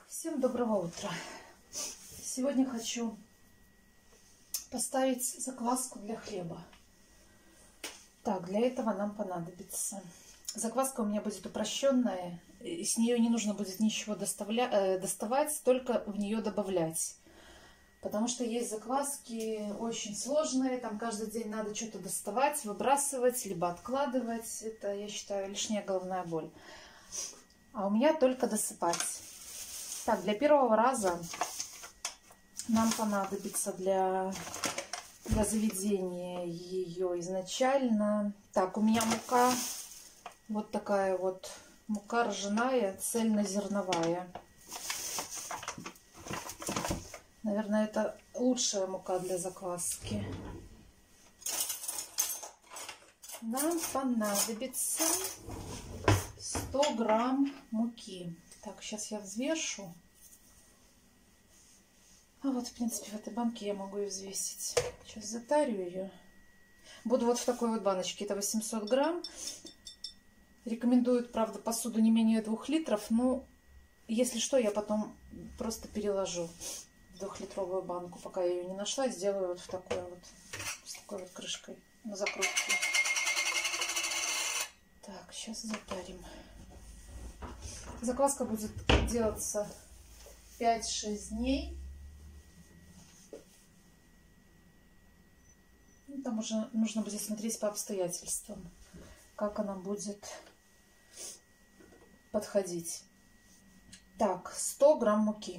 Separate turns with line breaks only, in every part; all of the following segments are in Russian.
Всем доброго утра! Сегодня хочу поставить закваску для хлеба. Так, для этого нам понадобится... Закваска у меня будет упрощенная, с нее не нужно будет ничего доставать, только в нее добавлять. Потому что есть закваски очень сложные, там каждый день надо что-то доставать, выбрасывать, либо откладывать. Это, я считаю, лишняя головная боль. А у меня только досыпать. Так, для первого раза нам понадобится для заведения ее изначально. Так, у меня мука, вот такая вот мука ржаная, цельнозерновая. Наверное, это лучшая мука для закваски. Нам понадобится 100 грамм муки. Так, сейчас я взвешу. А вот, в принципе, в этой банке я могу и взвесить. Сейчас затарю ее. Буду вот в такой вот баночке. Это 800 грамм. Рекомендуют, правда, посуду не менее 2 литров. Но, если что, я потом просто переложу в 2-литровую банку. Пока я ее не нашла, сделаю вот в такой вот, с такой вот крышкой на закрутке. Так, сейчас затарим. Закваска будет делаться 5-6 дней. Там уже нужно будет смотреть по обстоятельствам, как она будет подходить. Так, 100 грамм муки.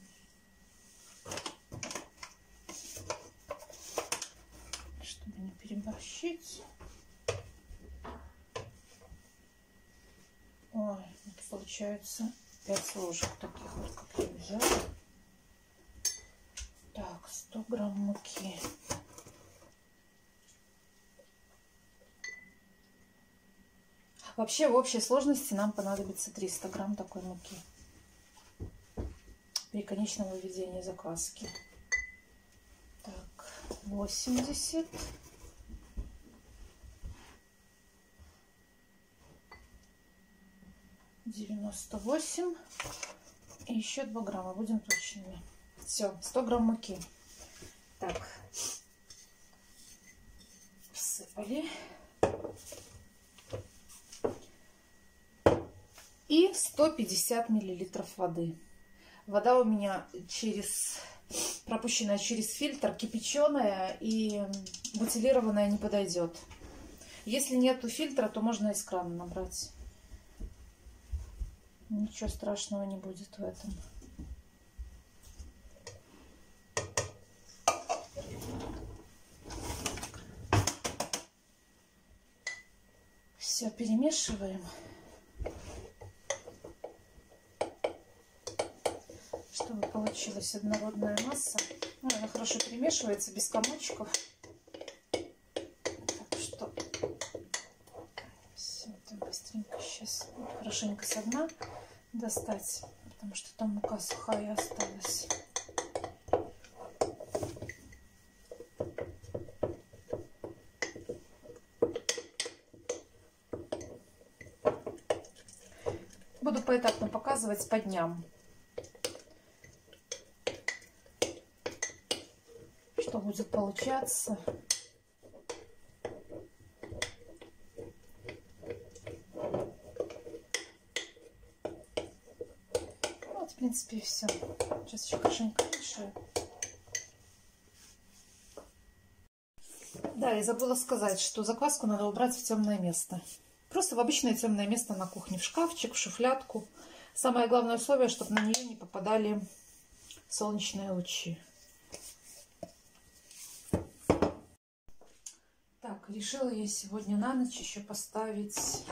Чтобы не переборщить. Ой, получается 5 ложек таких вот, как я взяла. Так, 100 грамм муки. Вообще, в общей сложности нам понадобится 300 грамм такой муки при конечном выведении закваски. Так, 80. 98 и еще 2 грамма, будем точными. Все, 100 грамм муки. Так, всыпали. И 150 миллилитров воды. Вода у меня пропущенная через фильтр, кипяченая, и бутилированная не подойдет. Если нету фильтра, то можно из крана набрать. Ничего страшного не будет в этом. Все перемешиваем, чтобы получилась однородная масса. Ну, она хорошо перемешивается, без комочков. Так что все это быстренько сейчас хорошенько со дна достать, потому что там мука сухая осталась. Буду поэтапно показывать по дням, что будет получаться. Вот, в принципе, и все. Сейчас еще хорошенько мешаю. Да, я забыла сказать, что закваску надо убрать в темное место. Просто в обычное темное место на кухне, в шкафчик, в шуфлядку. Самое главное условие, чтобы на нее не попадали солнечные лучи. Так, решила я сегодня на ночь еще поставить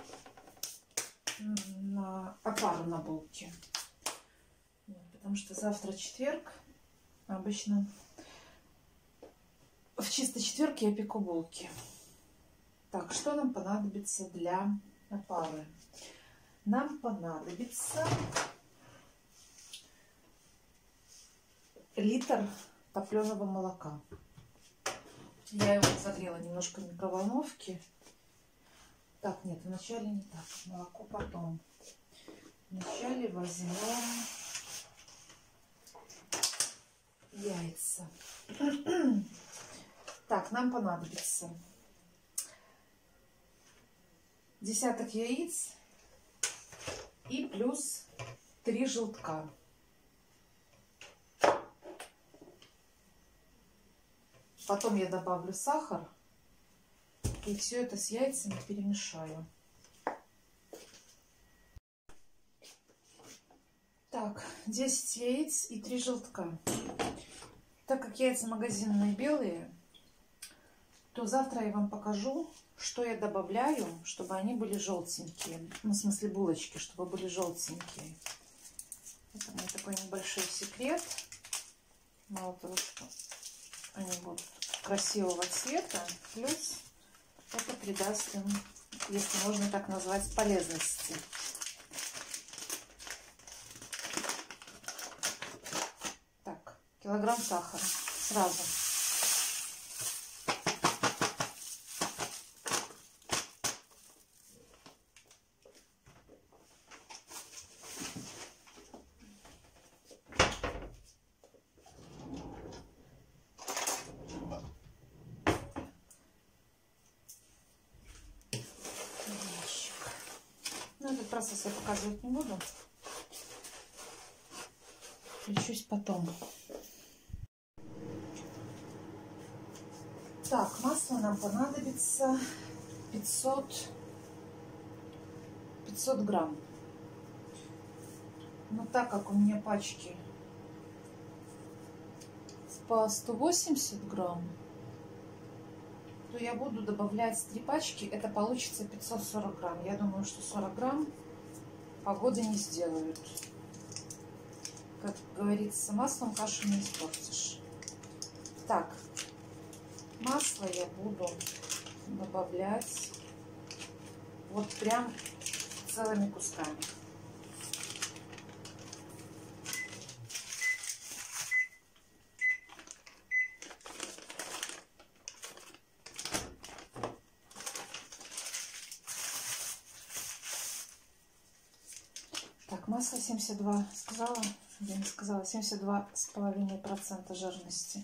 опару на булки. Потому что завтра четверг. Обычно в чистый четверг я пеку булки. Так, что нам понадобится для опары? Нам понадобится литр топленого молока. Я его разогрела немножко в микроволновке. Так, нет, вначале не так. Молоко потом. Вначале возьмем яйца. Так, нам понадобится десяток яиц и плюс 3 желтка. Потом я добавлю сахар и все это с яйцами перемешаю. Так, 10 яиц и 3 желтка. Так как яйца магазинные белые, то завтра я вам покажу, что я добавляю, чтобы они были желтенькие. Ну, в смысле булочки, чтобы были желтенькие. Это мой такой небольшой секрет. Мало того, что они будут красивого цвета, плюс это придаст им, если можно так назвать, полезности. Так, килограмм сахара сразу. Ну, этот процесс я показывать не буду. Включусь потом. Так, масло нам понадобится 500 грамм. Но так как у меня пачки по 180 грамм, то я буду добавлять 3 пачки. Это получится 540 грамм. Я думаю, что 40 грамм погоды не сделают. Как говорится, маслом кашу не испортишь. Так, масло я буду добавлять вот прям целыми кусками. Так, масло 72, сказала, я не сказала, 72,5% жирности.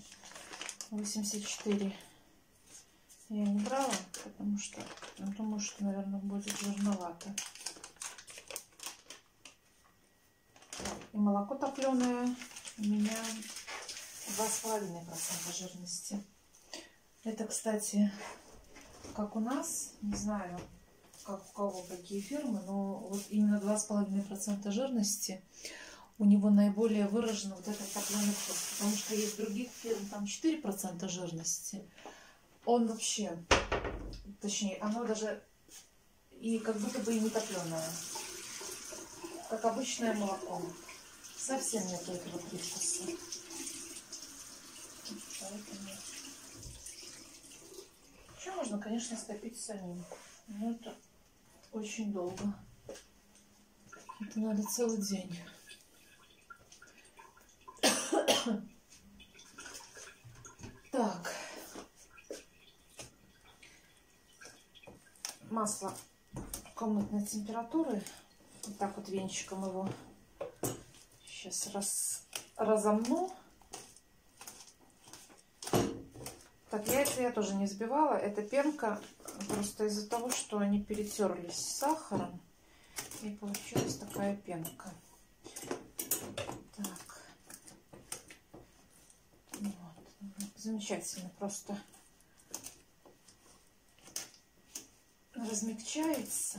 84 я не брала, потому что думаю, что, наверное, будет жирновато. И молоко топленое у меня 2,5% жирности. Это, кстати, как у нас, не знаю, как у кого, какие фирмы, но вот именно 2,5% жирности у него наиболее выражен вот этот топленый вкус. Потому что есть других фирм, там 4% жирности. Он вообще, точнее, оно даже и как будто бы и не топленое. Как обычное молоко. Совсем нет этого привкуса. Поэтому... Еще можно, конечно, стопить самим. Но это очень долго. Это надо целый день. Так. Масло комнатной температуры. Вот так вот венчиком его сейчас разомну. Так, яйца я тоже не взбивала. Это пенка просто из-за того, что они перетерлись с сахаром. И получилась такая пенка. Так. Вот. Замечательно. Просто размягчается.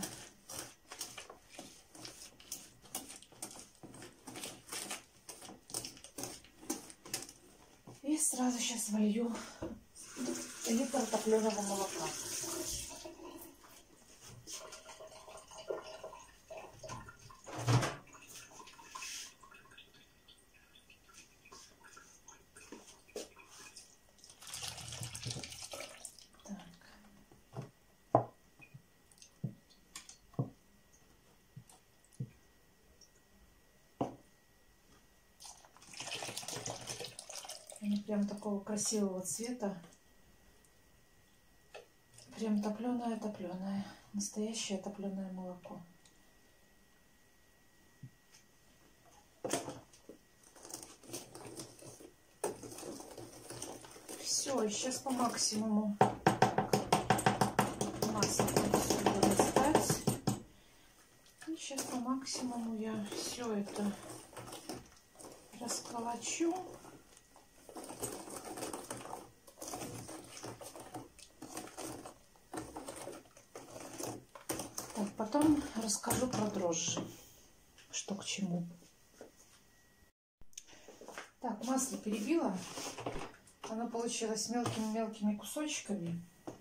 И сразу сейчас волью литр топленого молока. Они прям такого красивого цвета. Прям топленое-топленое. Настоящее топленое молоко. Все, сейчас по максимуму масло отсюда достать. И сейчас по максимуму я все это расколочу. Так, потом расскажу про дрожжи, что к чему. Так, масло перебила. Оно получилось мелкими-мелкими кусочками.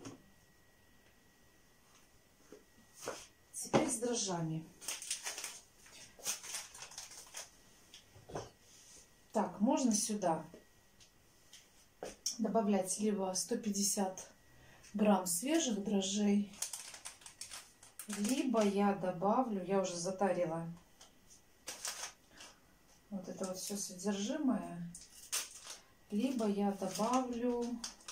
Теперь с дрожжами. Так, можно сюда добавлять либо 150 грамм свежих дрожжей, либо я добавлю, я уже затарила вот это вот все содержимое, либо я добавлю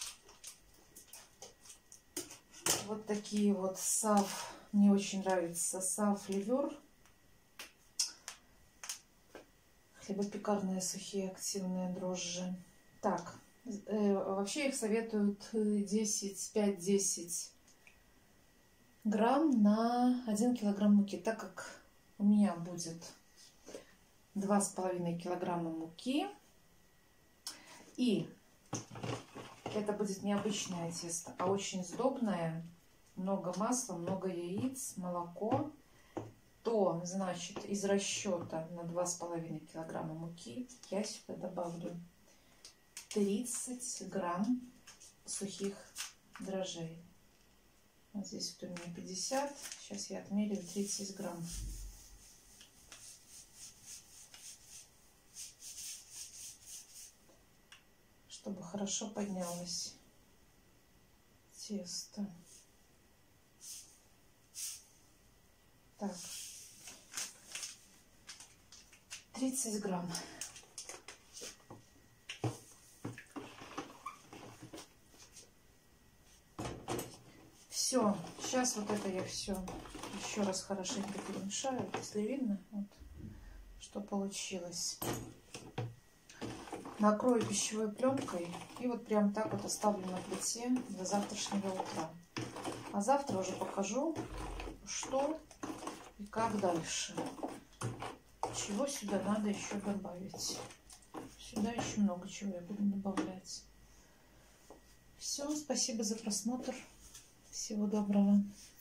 вот такие вот сав, мне очень нравится сав-ливер, хлебопекарные сухие активные дрожжи. Так, вообще их советуют 5-10 грамм на 1 килограмм муки, так как у меня будет 2,5 килограмма муки. И это будет не обычное тесто, а очень сдобное. Много масла, много яиц, молоко. То, значит, из расчета на 2,5 килограмма муки я сюда добавлю 30 грамм сухих дрожжей. Вот здесь вот у меня 50. Сейчас я отмеряю 30 грамм. Чтобы хорошо поднялось тесто. Так, 30 грамм. Все, сейчас вот это я все еще раз хорошенько перемешаю, если видно, вот, что получилось. Накрою пищевой пленкой и вот прям так вот оставлю на плите до завтрашнего утра. А завтра уже покажу, что и как дальше. Чего сюда надо еще добавить. Сюда еще много чего я буду добавлять. Все, спасибо за просмотр. Всего доброго.